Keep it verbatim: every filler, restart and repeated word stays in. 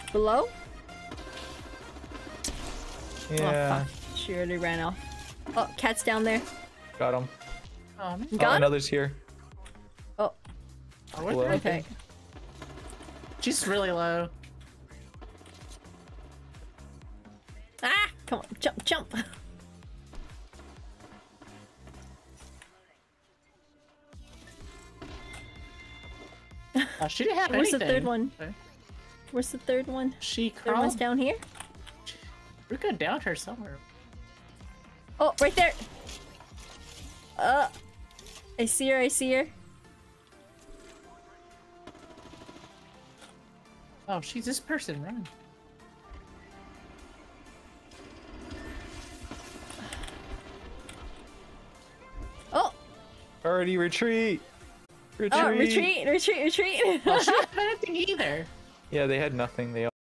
Below? Yeah. Oh, fuck. She already ran off. Oh, cat's down there. Got him. Oh, man. Got oh, him? another's here. Oh. Oh, where's Below. her? Okay. She's really low. Ah! Come on, jump, jump! Oh, she didn't have Where's anything. the third one? Okay. Where's the third one? She Third one's crawled. down here? We could down her somewhere. Oh, right there! Uh, I see her, I see her. Oh, she's this person. Run. Oh! Already retreat. Retreat. Oh, retreat, retreat, retreat! Oh, she didn't have anything either. Yeah, they had nothing. They